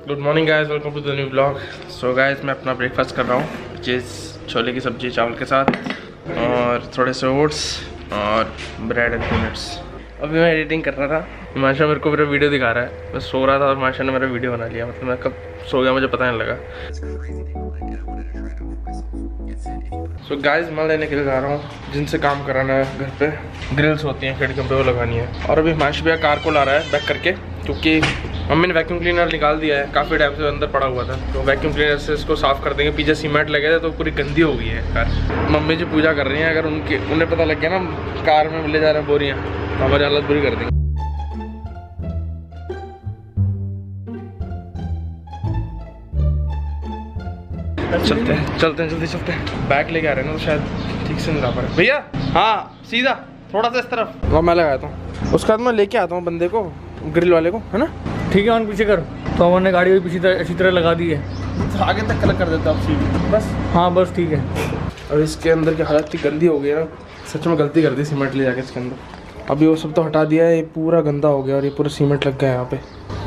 Good morning guys, welcome to the new blog. So guys, मैं अपना breakfast कर रहा हूँ, जिस छोले की सब्जी चावल के साथ और थोड़े से ओट्स और ब्रेड एंड पीनट्स। अभी मैं एडिटिंग कर रहा था, माशा मेरे को मेरा वीडियो दिखा रहा है। मैं सो रहा था और माशा ने मेरा वीडियो बना लिया। मतलब मैं कब सो गया मुझे पता नहीं लगा। सो गाइस, मैं लेने के लिए जा रहा हूँ जिनसे काम कराना है। घर पे ग्रिल्स होती हैं खिड़कियों पे, वो लगानी है। और अभी माशा भैया कार को ला रहा है बैक करके, क्योंकि मम्मी ने वैक्यूम क्लीनर निकाल दिया है। काफ़ी टाइम से अंदर पड़ा हुआ था, तो वैक्यूम क्लीनर से इसको साफ़ कर देंगे। पीछे सीमेंट लगे थे तो पूरी गंदी हो गई है कार। मम्मी जी पूजा कर रही हैं, अगर उन्हें पता लग गया ना कार में ले जा रहे हैं बोरियाँ, तो हमारी हालत बुरी कर देंगे। चलते हैं जल्दी चलते हैं। बैग लेके आ रहे हैं ना, तो शायद ठीक से नहीं ला पा रहे। भैया हाँ, सीधा थोड़ा सा इस तरफ। वहाँ मैं लगाता हूँ, उसके बाद मैं लेके आता हूँ बंदे को, ग्रिल वाले को, है ना। ठीक है, ऑन पीछे कर। तो हमने गाड़ी भी पीछे अच्छी तरह लगा दी है, आगे तक कलर कर देता हूँ सीधी बस। हाँ बस ठीक है। और इसके अंदर की हालत इतनी गंदी हो गई है ना, सच में गलती कर दी सीमेंट ले जाके इसके अंदर। अभी वो सब तो हटा दिया है, ये पूरा गंदा हो गया और ये पूरा सीमेंट लग गया है यहाँ पे।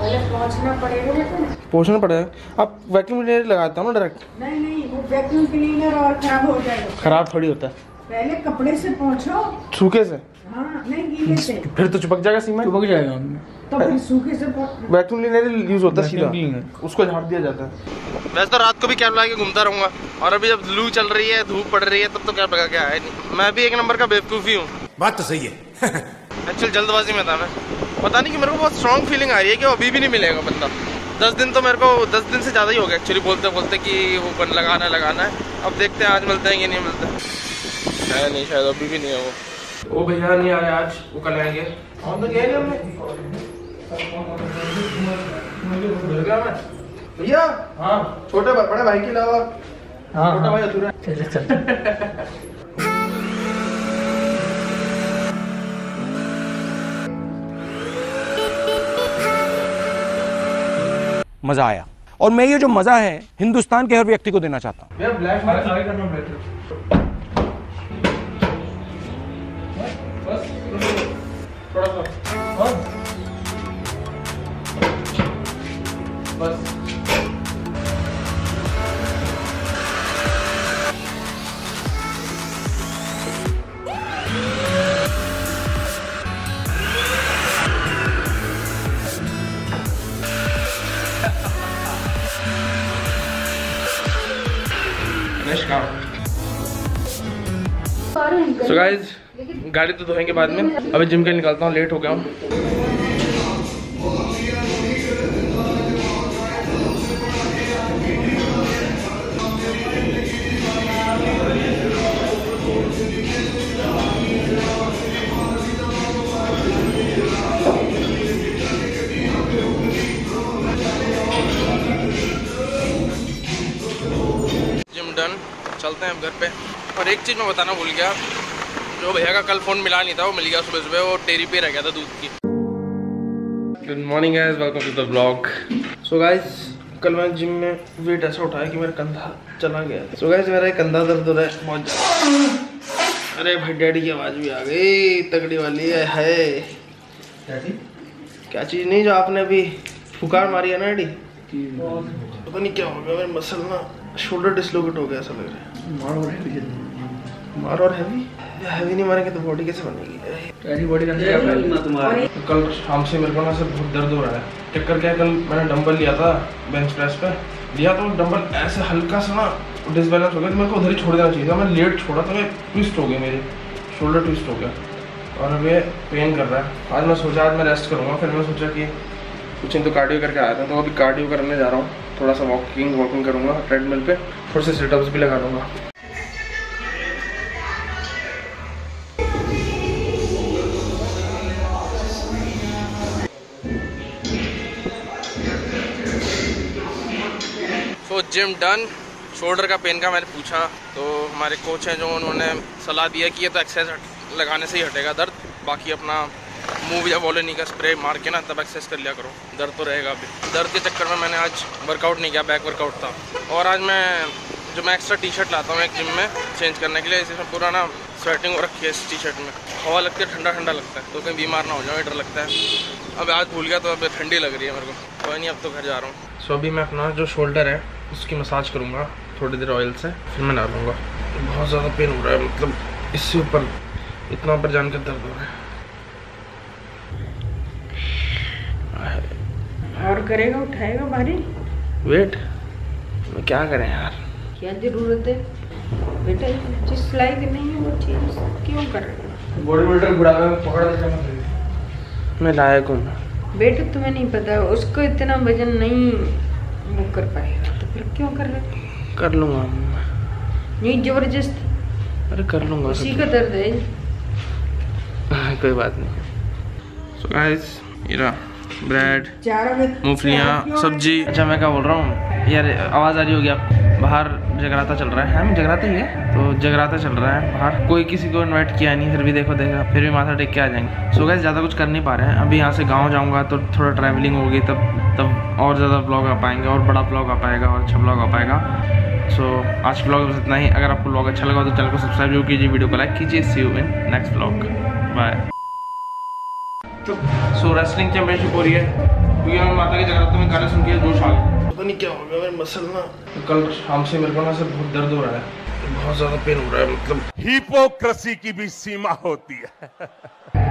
पोंछना पड़ेगा। आप वैक्यूम क्लीनर लगाता हूँ ना डायरेक्ट। नहीं, वो वैक्यूम क्लीनर और खराब हो जाएगा। खराब थोड़ी होता है, पहले कपड़े से पोंछो। सूखे से? हाँ, नहीं गीले से। फिर तो चिपक जाएगा सीमेंट। चिपक जाएगा, तो फिर सूखे से वैक्यूम क्लीनर यूज होता है सीधा, उसको झाड़ दिया जाता है। वैसे तो रात को भी कैब लगा के घूमता रहूंगा, और अभी जब लू चल रही है, धूप पड़ रही है, तब तो कैब लगा के आया नहीं। मैं भी एक नंबर का बेवकूफ़ी हूँ। बात तो सही है। एक्चुअल जल्दबाजी में था मैं। पता नहीं कि मेरे को बहुत स्ट्रॉन्ग फीलिंग आ रही है कि वो अभी भी नहीं मिलेगा बंदा। 10 दिन तो मेरे को 10 दिन से ज़्यादा ही हो गया एक्चुअली, बोलते कि वो लगाना है। अब देखते हैं आज मिलते हैं कि नहीं मिलते है। नहीं, शायद अभी भी नहीं है वो भैया नहीं आए आज, वो कल आएंगे। और तो गए भैया। हाँ, छोटे बड़े भाई के अलावा छोटा भाई अधूरा। चल मजा आया, और मैं ये जो मजा है हिंदुस्तान के हर व्यक्ति को देना चाहता हूँ। बस सो गाइज, गाड़ी तो धोएंगे बाद में। अभी जिम के निकलता हूँ, लेट हो गया हूँ। जिम डन, चलते हैं अब घर पे। और एक चीज़ मैं बताना भूल गया, जो भैया का कल फ़ोन मिला नहीं था, वो मिल गया सुबह। वो डेयरी पे रह गया था दूध की। Good morning guys, welcome to the blog. So guys, कल मैं जिम में वेट ऐसा उठाया कि मेरा कंधा चला गया। सो गाइस, मेरा कंधा दर्द हो रहा है बहुत ज़्यादा। अरे भाई, डैडी की आवाज़ भी आ गई, तगड़ी वाली है। क्या चीज़ नहीं, जो आपने अभी फुकार मारी है ना डैडी। पता नहीं क्या हो गया, मेरे मसल ना शोल्डर डिसलोकेट हो गया ऐसा लग रहा है। मार और हैवी नहीं मारेंगे तो बॉडी कैसे बनेगी? बॉडी कल शाम से मेरे को ना सिर्फ बहुत दर्द हो रहा है। चक्कर क्या है, कल मैंने डंबल लिया था, बेंच प्रेस पे लिया, तो डंबल ऐसे हल्का सा ना डिसबैलेंस हो गया, तो मेरे को उधर ही छोड़ देना चाहिए था। मैं लेट छोड़ा तो मैं ट्विस्ट हो गया, मेरे शोल्डर ट्विस्ट हो गया और अब ये पेन कर रहा है। आज मैं सोचा आज मैं रेस्ट करूँगा, फिर मैं सोचा कि कुछ तो कार्डियो करके आया था, तो अभी कार्डियो करने जा रहा हूँ। थोड़ा सा वॉकिंग करूँगा ट्रेडमिल पे, थोड़े से सिटअप्स भी लगा लूँगा। तो जिम डन। शोल्डर का पेन का मैंने पूछा, तो हमारे कोच हैं जो उन्होंने सलाह दिया कि ये तो एक्सरसाइज लगाने से ही हटेगा दर्द, बाकी अपना मूव या वॉलिनी का स्प्रे मार के ना तब एक्सरसाइज कर लिया करो, दर्द तो रहेगा अभी। दर्द के चक्कर में मैंने आज वर्कआउट नहीं किया, बैक वर्कआउट था। और आज मैं एक्स्ट्रा टी शर्ट लाता हूँ एक जिम में चेंज करने के लिए, इसमें पूरा ना स्वेटिंग हो रखी है इस टी शर्ट में, हवा लगती है, ठंडा ठंडा लगता है, तो कहीं बीमार ना हो जाओ, डर लगता है। अब आज भूल गया तो अब ठंडी लग रही है मेरे को। कोई नहीं, अब तो घर जा रहा हूँ। सो अभी मैं अपना जो शोल्डर है उसकी मसाज करूँगा थोड़ी देर ऑयल से, फिर मैं नहा लूँगा। बहुत ज़्यादा पेन हो रहा है, मतलब इससे ऊपर, इतना ऊपर जान के दर्द हो रहा है। और करेगा, उठाएगा भारी वेट क्या करें यार, क्या जरूरत है बेटा, जिस लायक नहीं है वो चीज क्यों कर रहे हो? बॉडी बिल्डर बुढ़ापे में पकड़ देना, मैं लायक हूँ बेटा, तुम्हें नहीं पता उसको इतना वजन नहीं वो कर पाएगा, तो फिर क्यों कर रहे हो? कर लूँगा नहीं जबरदस्त, अरे कर लूँगा, उसी का दर्द है। कोई बात नहीं। सो गाइस, ये रहा ब्रेड, मूंगफलियाँ, सब्जी। अच्छा मैं क्या बोल रहा हूँ यार, आवाज़ आ रही होगी आप, बाहर जगराता चल रहा है, जगराता ही है, तो जगराता चल रहा है बाहर। कोई किसी को इनवाइट किया नहीं, फिर भी देखो फिर भी माथा टेक के आ जाएंगे। सो गाइस, ज़्यादा कुछ कर नहीं पा रहे हैं अभी। यहाँ से गाँव जाऊँगा तो थोड़ा ट्रैवलिंग होगी, तब और ज़्यादा ब्लॉग आ पाएंगे, और बड़ा ब्लॉग आ पाएगा, और अच्छा ब्लॉग आ पाएगा। सो आज ब्लॉग बस इतना ही। अगर आपको ब्लॉग अच्छा लगा तो चैनल को सब्सक्राइब जरूर कीजिए, वीडियो को लाइक कीजिए। See you in next blog, bye. So wrestling championship हो रही है, क्योंकि मैं माता की जगराता में गाने सुन के जोश आ गया। पता नहीं क्या हो गया मेरे मसल ना, कल शाम से मेरे को ना से बहुत दर्द हो रहा है, बहुत ज़्यादा पेन हो रहा है, मतलब हिपोक्रेसी की भी सीमा होती है।